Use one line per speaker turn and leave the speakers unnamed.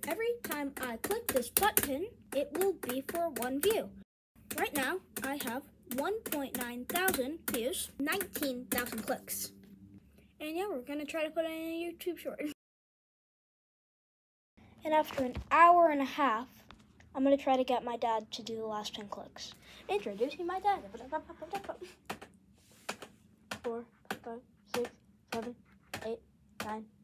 Every time I click this button, it will be for 1 view. Right now, I have 1.9 thousand views, 19,000 clicks. And yeah, we're gonna try to put it in a YouTube short. And after an hour and a half, I'm gonna try to get my dad to do the last 10 clicks. Introducing my dad. 4, 5, 6, 7, 8, 9,